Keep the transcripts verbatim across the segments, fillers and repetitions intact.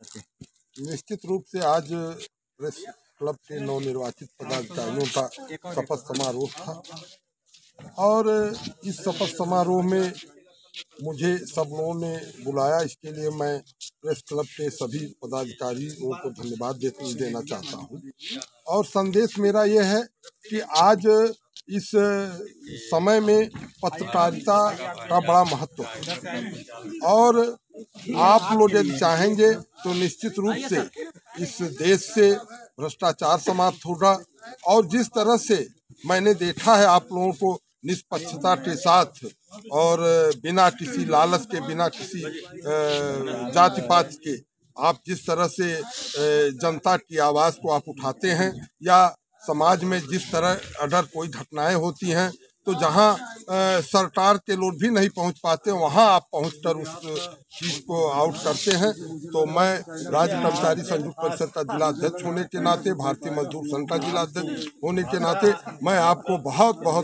निश्चित रूप से आज प्रेस क्लब के नवनिर्वाचित पदाधिकारियों का शपथ समारोह था और इस शपथ समारोह में मुझे सब लोगों ने बुलाया। इसके लिए मैं प्रेस क्लब के सभी पदाधिकारियों को धन्यवाद दे, देना चाहता हूँ। और संदेश मेरा यह है कि आज इस समय में पत्रकारिता का बड़ा महत्व है और आप लोग यदि चाहेंगे तो निश्चित रूप से इस देश से भ्रष्टाचार समाप्त होगा। और जिस तरह से मैंने देखा है आप लोगों को निष्पक्षता के साथ और बिना किसी लालच के, बिना किसी जाति पात के आप जिस तरह से जनता की आवाज़ को आप उठाते हैं, या समाज में जिस तरह अगर कोई घटनाएं होती हैं तो जहां सरकार के लोग भी नहीं पहुंच पाते वहां आप पहुंचकर उस चीज़ को आउट करते हैं। तो मैं राज्य कर्मचारी संयुक्त परिषद का जिला अध्यक्ष होने के नाते, भारतीय मजदूर संघ का जिला अध्यक्ष होने के नाते मैं आपको बहुत बहुत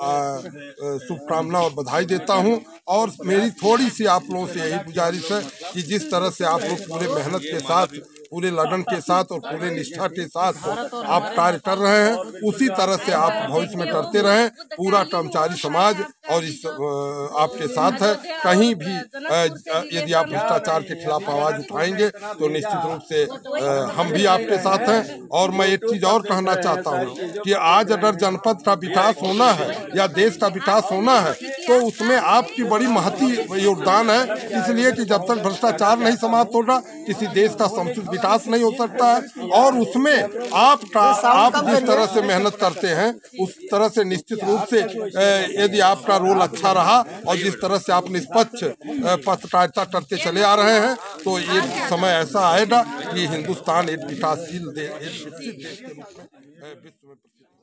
शुभकामना और बधाई देता हूं। और मेरी थोड़ी सी आप लोगों से यही गुजारिश है कि जिस तरह से आप लोग पूरे मेहनत के साथ, पूरे लगन के साथ और पूरे निष्ठा के साथ आप कार्य कर रहे हैं, उसी तरह से आप भविष्य में करते रहें। पूरा कर्मचारी समाज और इस आपके साथ है। कहीं भी यदि आप भ्रष्टाचार के खिलाफ आवाज़ उठाएंगे तो निश्चित रूप से हम भी आपके साथ हैं। और मैं एक चीज़ और कहना चाहता हूँ कि आज अगर जनपद का विकास होना है या देश का विकास होना है तो उसमें आपकी बड़ी महती योगदान है। इसलिए कि जब तक भ्रष्टाचार नहीं समाप्त होगा किसी देश का समुचित विकास नहीं हो सकता है। और उसमें आपका आप जिस तरह से मेहनत करते हैं उस तरह से निश्चित रूप से यदि आपका रोल अच्छा रहा और जिस तरह से आप निष्पक्ष पत्रकारिता करते चले आ रहे हैं तो एक समय ऐसा आएगा कि हिंदुस्तान एक विकासशील देश, एक विकसित देश के रूप में विश्व में